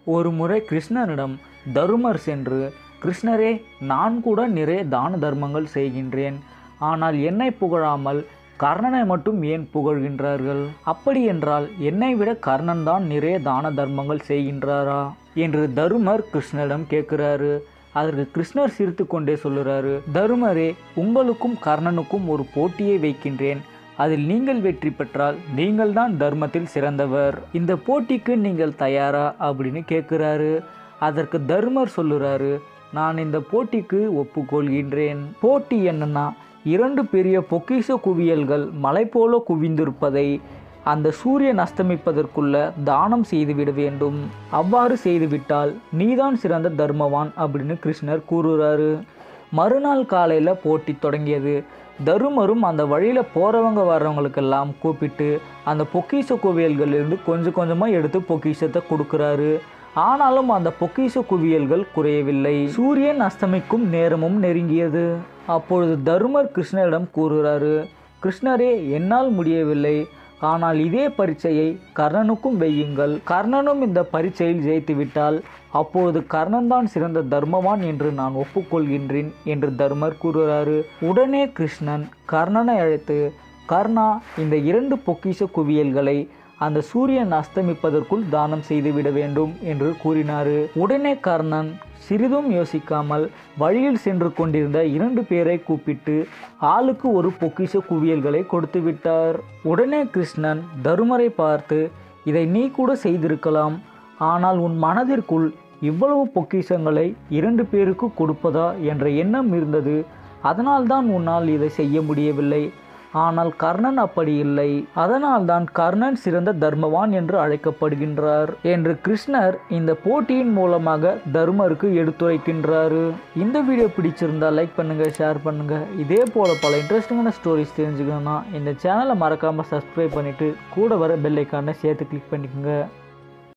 ஒரு முறை கிருஷ்ணனிடம் தருமர் சென்று, கிருஷ்ணரே, நான் கூட நிறைய தான தர்மங்கள் செய்கின்றேன், ஆனால் என்னை புகழாமல் கர்ணனை மட்டும் ஏன் புகழ்கின்றார்கள்? அப்படி என்றால் என்னை விட கர்ணன் தான் நிறைய தான தர்மங்கள் செய்கின்றாரா என்று தருமர் கிருஷ்ணரிடம் கேட்கிறாரு. அதற்கு கிருஷ்ணர் சிரித்து கொண்டே சொல்லுறாரு, தருமரே, உங்களுக்கும் கர்ணனுக்கும் ஒரு போட்டியை வைக்கின்றேன். அதில் நீங்கள் வெற்றி பெற்றால் நீங்கள் தான் தர்மத்தில் சிறந்தவர். இந்த போட்டிக்கு நீங்கள் தயாரா அப்படின்னு கேட்குறாரு. அதற்கு தருமர் சொல்லுறாரு, நான் இந்த போட்டிக்கு ஒப்புக்கொள்கின்றேன். போட்டி என்னன்னா, 2 பெரிய பொக்கிஷ குவியல்கள் மலை போல குவிந்திருப்பதை அந்த சூரியன் அஸ்தமிப்பதற்குள்ள தானம் செய்துவிட வேண்டும். அவ்வாறு செய்துவிட்டால் நீதான் சிறந்த தர்மவான் அப்படின்னு கிருஷ்ணர் கூறுறாரு. மறுநாள் காலையில் போட்டி தொடங்கியது. தருமரும் அந்த வழியில் போகிறவங்க வர்றவங்களுக்கெல்லாம் கூப்பிட்டு அந்த பொக்கிஷ குவியல்களிலிருந்து கொஞ்சம் கொஞ்சமாக எடுத்து பொக்கிஷத்தை கொடுக்குறாரு. ஆனாலும் அந்த பொக்கிஷ குவியல்கள் குறையவில்லை. சூரியன் அஸ்தமிக்கும் நேரமும் நெருங்கியது. அப்பொழுது தருமர் கிருஷ்ணரிடம் கூறுகிறாரு, கிருஷ்ணரே, என்னால் முடியவில்லை, ஆனால் இதே பரீட்சையை கர்ணனுக்கும் வையுங்கள். கர்ணனும் இந்த பரீட்சையில் ஜெயித்துவிட்டால் அப்பொழுது கர்ணன் தான் சிறந்த தர்மவான் என்று நான் ஒப்புக்கொள்கின்றேன் என்று தருமர் கூறுகிறாரு. உடனே கிருஷ்ணன் கர்ணனை அழைத்து, கர்ணா, இந்த 2 பொக்கிஷ குவியல்களை அந்த சூரியன் அஸ்தமிப்பதற்குள் தானம் செய்துவிட வேண்டும் என்று கூறினார். உடனே கர்ணன் சிறிதும் யோசிக்காமல் வழியில் சென்று கொண்டிருந்த 2 பேரை கூப்பிட்டு ஆளுக்கு ஒரு பொக்கிஷ குவியல்களை கொடுத்து விட்டார். உடனே கிருஷ்ணன் தருமரை பார்த்து, இதை நீ கூட செய்திருக்கலாம், ஆனால் உன் மனதிற்குள் இவ்வளவு பொக்கிஷங்களை 2 பேருக்கு கொடுப்பதா என்ற எண்ணம் இருந்தது. அதனால்தான் உன்னால் இதை செய்ய முடியவில்லை. ஆனால் கர்ணன் அப்படி இல்லை. அதனால்தான் கர்ணன் சிறந்த தர்மவான் என்று அழைக்கப்படுகின்றார் என்று கிருஷ்ணர் இந்த போட்டியின் மூலமாக தர்மருக்கு எடுத்துரைக்கின்றார். இந்த வீடியோ பிடிச்சிருந்தா லைக் பண்ணுங்க, ஷேர் பண்ணுங்க. இதே போல பல இன்ட்ரெஸ்டிங்கான ஸ்டோரிஸ் தெரிஞ்சுக்கணும்னா இந்த சேனலை மறக்காம சப்ஸ்கிரைப் பண்ணிட்டு கூட வர பெல் ஐக்கானை சேர்த்து கிளிக் பண்ணிக்கோங்க.